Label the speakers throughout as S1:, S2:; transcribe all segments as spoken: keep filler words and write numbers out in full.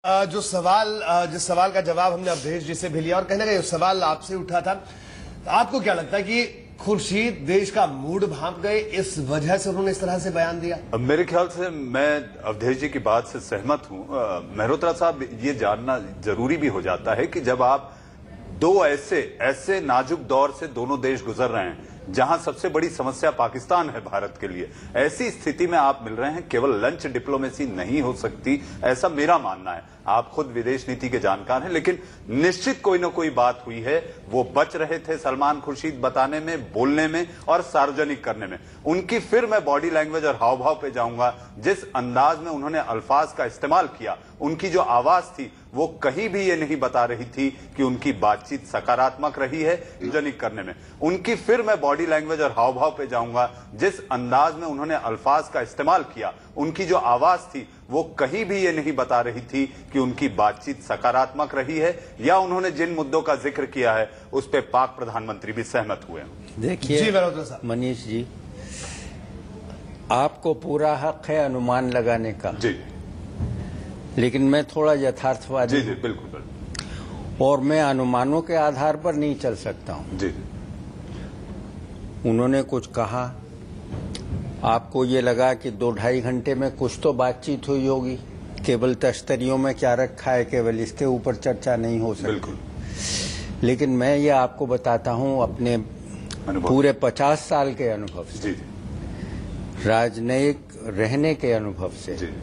S1: जो सवाल जिस सवाल का जवाब हमने अवधेश जी से भी लिया और कहने का सवाल आपसे उठा था, आपको क्या लगता है कि खुर्शीद देश का मूड भांप गए, इस वजह से उन्होंने इस तरह से बयान दिया?
S2: मेरे ख्याल से मैं अवधेश जी की बात से सहमत हूं। मेहरोत्रा साहब, ये जानना जरूरी भी हो जाता है कि जब आप दो ऐसे ऐसे नाजुक दौर से दोनों देश गुजर रहे हैं जहां सबसे बड़ी समस्या पाकिस्तान है भारत के लिए, ऐसी स्थिति में आप मिल रहे हैं, केवल लंच डिप्लोमेसी नहीं हो सकती, ऐसा मेरा मानना है। आप खुद विदेश नीति के जानकार हैं, लेकिन निश्चित कोई ना कोई बात हुई है। वो बच रहे थे सलमान खुर्शीद बताने में, बोलने में और सार्वजनिक करने में। उनकी फिर मैं बॉडी लैंग्वेज और हाव भाव पे जाऊंगा। जिस अंदाज में उन्होंने अल्फाज का इस्तेमाल किया, उनकी जो आवाज थी, वो कहीं भी ये नहीं बता रही थी कि उनकी बातचीत सकारात्मक रही है सार्वजनिक करने में। उनकी फिर मैं बॉडी लैंग्वेज और हाव भाव पे जाऊंगा। जिस अंदाज में उन्होंने अल्फाज का इस्तेमाल किया, उनकी जो आवाज थी, वो कहीं भी ये नहीं बता रही थी कि उनकी बातचीत सकारात्मक रही है, या उन्होंने जिन मुद्दों का जिक्र किया है उस पे पाक प्रधानमंत्री भी सहमत हुए।
S3: देखिए मनीष जी, आपको पूरा हक है अनुमान लगाने का
S2: जी,
S3: लेकिन मैं थोड़ा यथार्थवादी
S2: जी जी बिल्कुल बिल्कुल
S3: और मैं अनुमानों के आधार पर नहीं चल सकता हूं।
S2: जी,
S3: उन्होंने कुछ कहा, आपको ये लगा कि दो ढाई घंटे में कुछ तो बातचीत हुई होगी, केवल तश्तरियों में क्या रखा है, केवल इसके ऊपर चर्चा नहीं हो सकती।
S2: बिल्कुल।
S3: लेकिन मैं ये आपको बताता हूं अपने पूरे पचास साल के अनुभव से,
S2: जी,
S3: राजनयिक रहने के अनुभव से,
S2: जी,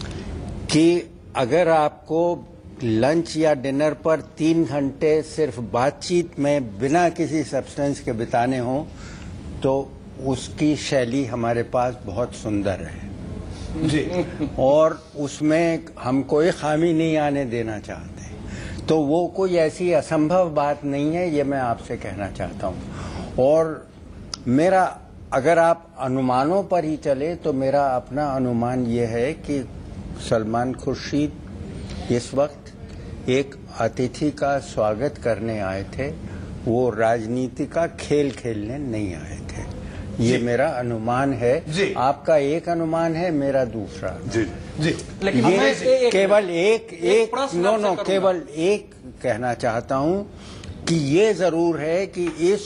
S3: कि अगर आपको लंच या डिनर पर तीन घंटे सिर्फ बातचीत में बिना किसी सब्सटेंस के बिताने हों, तो उसकी शैली हमारे पास बहुत सुंदर है
S1: जी,
S3: और उसमें हम कोई खामी नहीं आने देना चाहते। तो वो कोई ऐसी असंभव बात नहीं है, ये मैं आपसे कहना चाहता हूँ। और मेरा, अगर आप अनुमानों पर ही चले, तो मेरा अपना अनुमान ये है कि सलमान खुर्शीद इस वक्त एक अतिथि का स्वागत करने आए थे, वो राजनीति का खेल खेलने नहीं आए थे। ये मेरा अनुमान है। आपका एक अनुमान है, मेरा दूसरा।
S2: जी
S1: जी,
S3: लेकिन ये एक, केवल एक एक, एक नो नो केवल एक कहना चाहता हूं कि ये जरूर है कि इस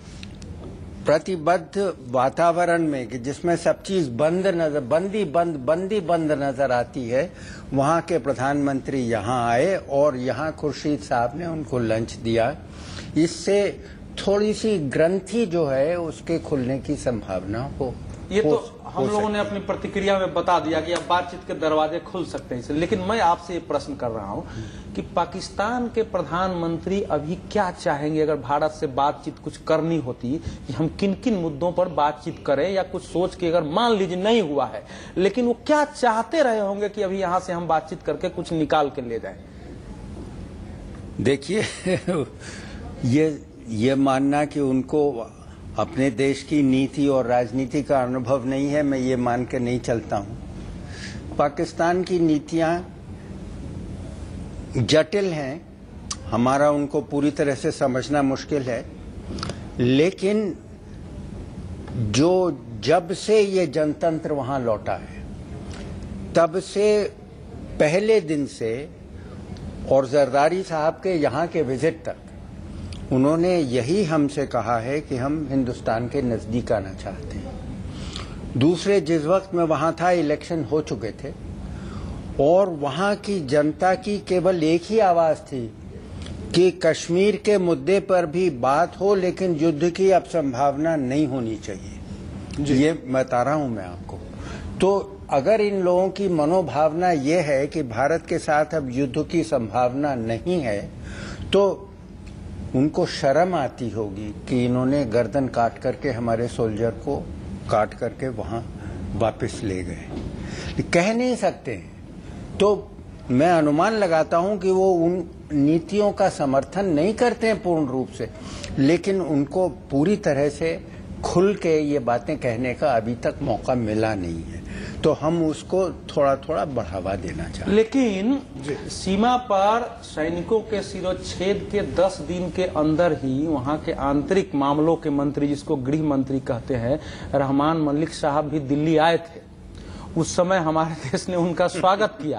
S3: प्रतिबद्ध वातावरण में, कि जिसमें सब चीज बंद नजर बंदी बंद बंदी बंद नजर आती है, वहां के प्रधानमंत्री यहां आए और यहां खुर्शीद साहब ने उनको लंच दिया। इससे थोड़ी सी ग्रंथि जो है उसके खुलने की संभावना हो।
S4: ये तो हम लोगों ने अपनी प्रतिक्रिया में बता दिया कि अब बातचीत के दरवाजे खुल सकते हैं इसे। लेकिन मैं आपसे ये प्रश्न कर रहा हूं कि पाकिस्तान के प्रधानमंत्री अभी क्या चाहेंगे अगर भारत से बातचीत कुछ करनी होती, कि हम किन किन मुद्दों पर बातचीत करें, या कुछ सोच के, अगर मान लीजिए नहीं हुआ है, लेकिन वो क्या चाहते रहे होंगे कि अभी यहां से हम बातचीत करके कुछ निकाल के ले जाए?
S3: देखिए ये ये मानना कि उनको अपने देश की नीति और राजनीति का अनुभव नहीं है, मैं ये मान के नहीं चलता हूं। पाकिस्तान की नीतियां जटिल हैं, हमारा उनको पूरी तरह से समझना मुश्किल है, लेकिन जो जब से ये जनतंत्र वहां लौटा है, तब से पहले दिन से और जरदारी साहब के यहाँ के विजिट तक उन्होंने यही हमसे कहा है कि हम हिंदुस्तान के नजदीक आना चाहते हैं। दूसरे, जिस वक्त मैं वहां था, इलेक्शन हो चुके थे और वहां की जनता की केवल एक ही आवाज थी कि कश्मीर के मुद्दे पर भी बात हो, लेकिन युद्ध की अब संभावना नहीं होनी चाहिए। ये बता रहा हूं मैं आपको। तो अगर इन लोगों की मनोभावना ये है कि भारत के साथ अब युद्ध की संभावना नहीं है, तो उनको शर्म आती होगी कि इन्होंने गर्दन काट करके हमारे सोल्जर को काट करके वहां वापस ले गए। कह नहीं सकते हैं। तो मैं अनुमान लगाता हूं कि वो उन नीतियों का समर्थन नहीं करते हैं पूर्ण रूप से, लेकिन उनको पूरी तरह से खुल के ये बातें कहने का अभी तक मौका मिला नहीं है, तो हम उसको थोड़ा थोड़ा बढ़ावा देना चाहते हैं।
S4: लेकिन सीमा पर सैनिकों के सिरोच्छेद के दस दिन के अंदर ही वहां के आंतरिक मामलों के मंत्री, जिसको गृह मंत्री कहते हैं, रहमान मलिक साहब भी दिल्ली आए थे। उस समय हमारे देश ने उनका स्वागत किया।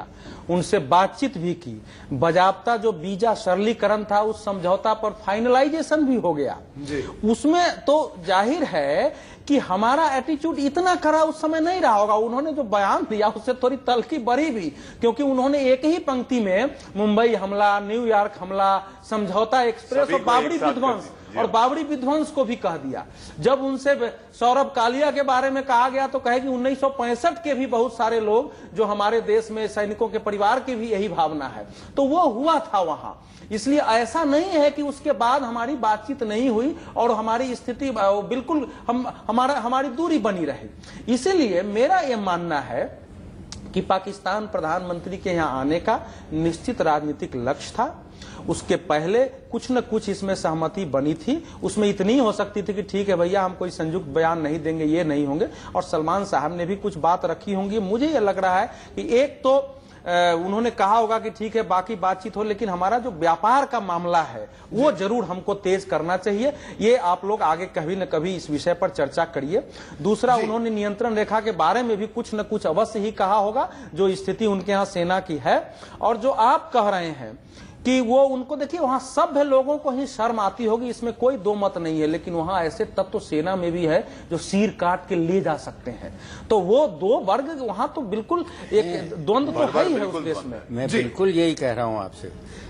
S4: उनसे बातचीत भी की, बजाबता जो वीजा सरलीकरण था उस समझौता पर फाइनलाइजेशन भी हो गया। उसमें तो जाहिर है कि हमारा एटीट्यूड इतना कड़ा उस समय नहीं रहा होगा। उन्होंने जो बयान दिया उससे थोड़ी तल्खी बढ़ी भी, क्योंकि उन्होंने एक ही पंक्ति में मुंबई हमला, न्यूयॉर्क हमला, समझौता एक्सप्रेस और बाबरी विध्वंस और बाबरी विध्वंस को भी कह दिया। जब उनसे सौरभ कालिया के बारे में कहा गया तो कहे कि उन्नीस सौ पैंसठ के भी बहुत सारे लोग जो हमारे देश में सैनिकों के परिवार की भी यही भावना है, तो वो हुआ था वहां। इसलिए ऐसा नहीं है कि उसके बाद हमारी बातचीत नहीं हुई और हमारी स्थिति बिल्कुल हम हमारा हमारी दूरी बनी रही। इसीलिए मेरा यह मानना है कि पाकिस्तान प्रधानमंत्री के यहां आने का निश्चित राजनीतिक लक्ष्य था। उसके पहले कुछ न कुछ इसमें सहमति बनी थी। उसमें इतनी हो सकती थी कि ठीक है भैया हम कोई संयुक्त बयान नहीं देंगे, ये नहीं होंगे, और सलमान साहब ने भी कुछ बात रखी होंगी। मुझे ये लग रहा है कि एक तो उन्होंने कहा होगा कि ठीक है बाकी बातचीत हो, लेकिन हमारा जो व्यापार का मामला है वो जरूर हमको तेज करना चाहिए। ये आप लोग आगे कभी न कभी इस विषय पर चर्चा करिए। दूसरा, उन्होंने नियंत्रण रेखा के बारे में भी कुछ न कुछ अवश्य ही कहा होगा, जो स्थिति उनके यहाँ सेना की है। और जो आप कह रहे हैं कि वो उनको देखिए वहां सभ्य लोगों को ही शर्म आती होगी, इसमें कोई दो मत नहीं है, लेकिन वहां ऐसे तत्व सेना में भी है जो सिर काट के ले जा सकते हैं। तो वो दो वर्ग वहां तो बिल्कुल एक द्वंद्व तो है ही है उस देश में।
S3: मैं बिल्कुल यही कह रहा हूं आपसे